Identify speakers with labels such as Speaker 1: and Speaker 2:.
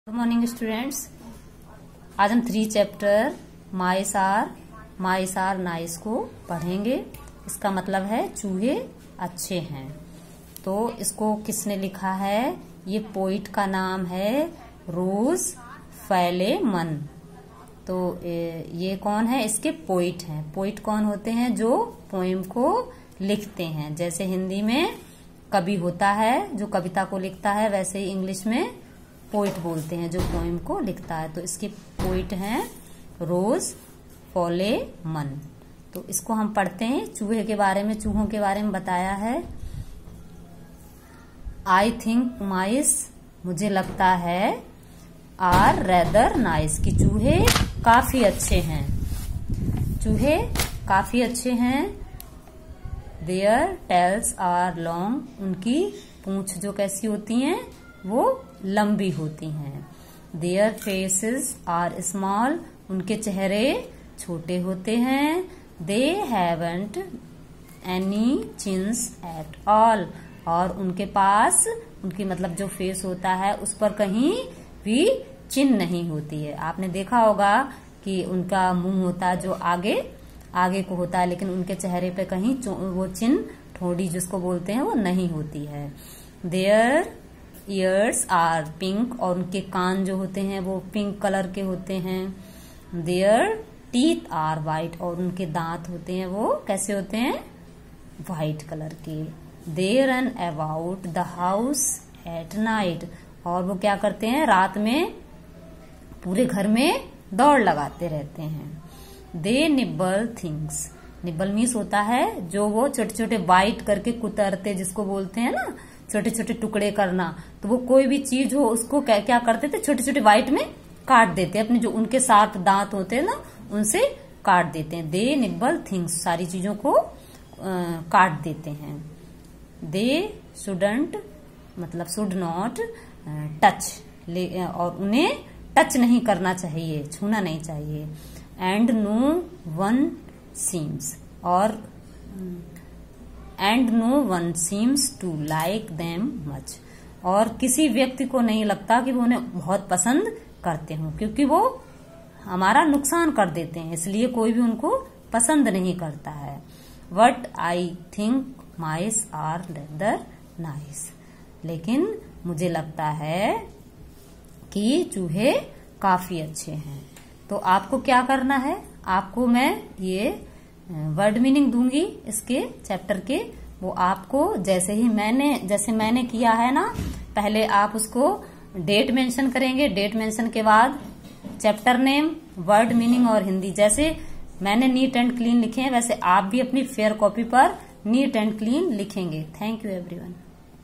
Speaker 1: Good morning students. आज हम 3 chapter mice are nice को पढ़ेंगे। इसका मतलब है चूहे अच्छे हैं। तो इसको किसने लिखा है? ये पोइट का नाम है रोज फैलेमन। तो ये कौन है? इसके पोइट हैं। पोइट कौन होते हैं? जो पोएम को लिखते हैं। जैसे हिंदी में कवि होता है जो कविता को लिखता है, वैसे ही इंग्लिश में पोइट बोलते हैं जो पोएम को लिखता है। तो इसके पोइट हैं रोज फैलेमन। तो इसको हम पढ़ते हैं। चूहे के बारे में, चूहों के बारे में बताया है। आई थिंक माइस, मुझे लगता है, आर रेदर नाइस, कि चूहे काफी अच्छे हैं। चूहे काफी अच्छे हैं। देयर टेल्स आर लॉन्ग, उनकी पूंछ जो कैसी होती हैं वो लंबी होती हैं। देयर फेसेस आर स्मॉल, उनके चेहरे छोटे होते हैं। They haven't any chins at all, और उनके पास, उनकी मतलब जो फेस होता है उस पर कहीं भी चिन्ह नहीं होती है। आपने देखा होगा कि उनका मुंह होता है जो आगे को होता है, लेकिन उनके चेहरे पे कहीं वो चिन्ह, ठोड़ी जिसको बोलते हैं, वो नहीं होती है। देयर ईयर्स आर पिंक, और उनके कान जो होते हैं वो पिंक कलर के होते हैं। देयर टीथ आर वाइट, और उनके दांत होते हैं वो कैसे होते हैं? वाइट कलर के। They run about the house at night, और वो क्या करते हैं? रात में पूरे घर में दौड़ लगाते रहते हैं। They nibble things, nibble means होता है जो वो छोटे छोटे बाइट करके कुतरते, जिसको बोलते हैं ना, छोटे छोटे टुकड़े करना। तो वो कोई भी चीज हो उसको क्या करते थे? छोटे छोटे बाइट में काट देते, अपने जो उनके शार्प दांत होते हैं ना उनसे काट देते हैं। दे निबल थिंग्स, सारी चीजों को काट देते हैं। दे शुडंट, मतलब शुड नॉट टच, और उन्हें टच नहीं करना चाहिए, छूना नहीं चाहिए। एंड नो वन सीम्स, और and no one seems to like them much, और किसी व्यक्ति को नहीं लगता कि वो उन्हें बहुत पसंद करते हों, क्योंकि वो हमारा नुकसान कर देते हैं, इसलिए कोई भी उनको पसंद नहीं करता है। But I think mice are rather nice, लेकिन मुझे लगता है कि चूहे काफी अच्छे हैं। तो आपको क्या करना है? आपको मैं ये वर्ड मीनिंग दूंगी इसके चैप्टर के, वो आपको जैसे मैंने किया है ना, पहले आप उसको डेट मेंशन करेंगे। डेट मेंशन के बाद चैप्टर नेम, वर्ड मीनिंग और हिंदी। जैसे मैंने नीट एंड क्लीन लिखे हैं, वैसे आप भी अपनी फेयर कॉपी पर नीट एंड क्लीन लिखेंगे। Thank you everyone.